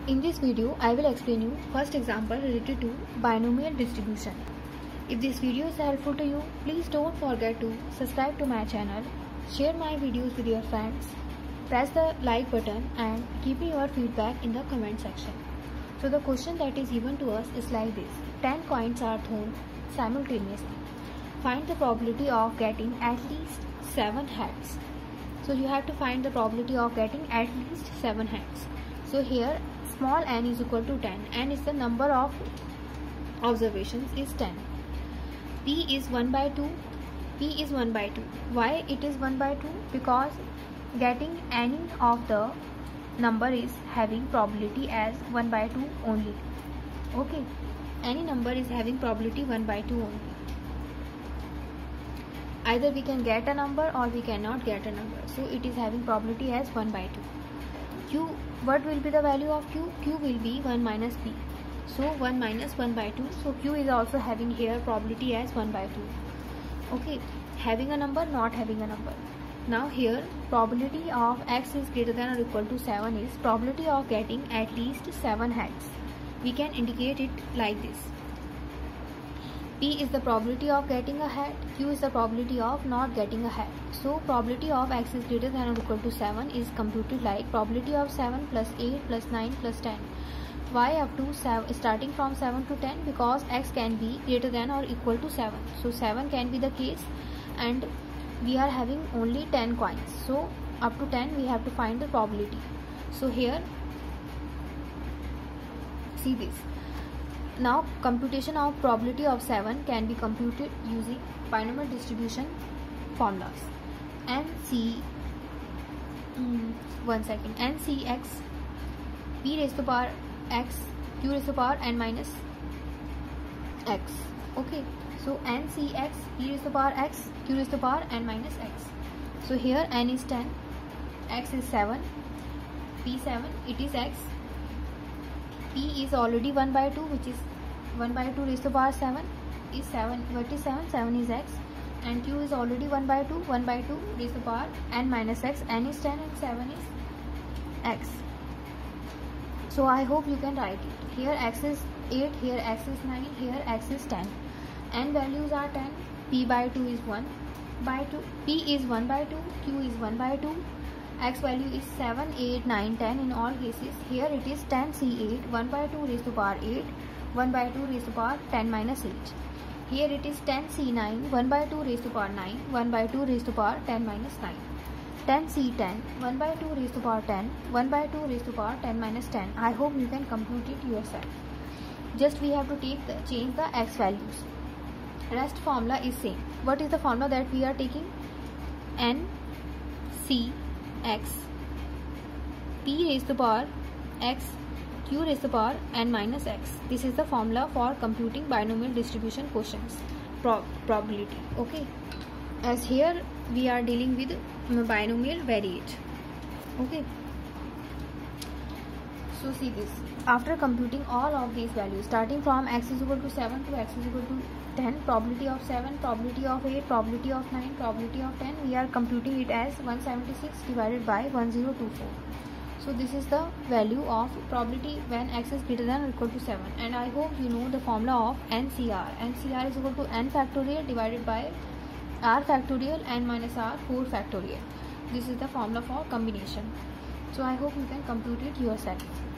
In this video, I will explain you first example related to binomial distribution. If this video is helpful to you, please don't forget to subscribe to my channel, share my videos with your friends, press the like button and give me your feedback in the comment section. So the question that is given to us is like this. 10 coins are thrown simultaneously. Find the probability of getting at least 7 heads. So you have to find the probability of getting at least 7 heads. So here small n is equal to 10. N is the number of observations is 10. P is 1 by 2. P is 1 by 2. Why it is 1 by 2? Because getting any of the number is having probability as 1 by 2 only. Okay. Any number is having probability 1 by 2 only. Either we can get a number or we cannot get a number. So it is having probability as 1 by 2. Q, what will be the value of Q? Q will be 1 minus P. So 1 minus 1 by 2. So Q is also having here probability as 1 by 2. Okay, having a number, not having a number. Now here probability of x is greater than or equal to 7 is probability of getting at least 7 heads. We can indicate it like this. P is the probability of getting a head, Q is the probability of not getting a head. So probability of x is greater than or equal to 7 is computed like probability of 7 plus 8 plus 9 plus 10. Why up to 7, starting from 7 to 10? Because x can be greater than or equal to 7. So 7 can be the case and we are having only 10 coins. So up to 10 we have to find the probability. So here see this. Now computation of probability of 7 can be computed using binomial distribution formulas. NCX P raised to the power x Q raised to the power n minus x. Okay, so NCX P raised to the power x Q raised to the power n minus x. So here n is 10, x is 7, P 7, it is x. P is already 1 by 2, which is 1 by 2 raised to the power 7 is 7. What is 7? 7 is x. And Q is already 1 by 2. 1 by 2 raised to the power n minus x. N is 10 and 7 is x. So I hope you can write it. Here x is 8, here x is 9, here x is 10. N values are 10. P by 2 is 1 by 2. P is 1 by 2. Q is 1 by 2. X value is 7, 8, 9, 10 in all cases. Here it is 10 C8, 1 by 2 raised to the power 8, 1 by 2 raised to the power 10 minus 8. Here it is 10 C9, 1 by 2 raised to the power 9, 1 by 2 raised to the power 10 minus 9. 10 C10, 1 by 2 raised to the power 10, 1 by 2 raised to the power 10 minus 10. I hope you can compute it yourself. Just we have to change the x values. Rest formula is same. What is the formula that we are taking? N C x P raised to the power x Q raised to the power n minus x. This is the formula for computing binomial distribution quotients probability. Okay, as here we are dealing with binomial variate. Okay, so see this. After computing all of these values starting from x is equal to 7 to x is equal to 10, probability of 7, probability of 8, probability of 9, probability of 10, we are computing it as 176 divided by 1024. So this is the value of probability when x is greater than or equal to 7. And I hope you know the formula of NCR. NCR is equal to n factorial divided by r factorial n minus r 4 factorial. This is the formula for combination. So I hope you can compute it yourself.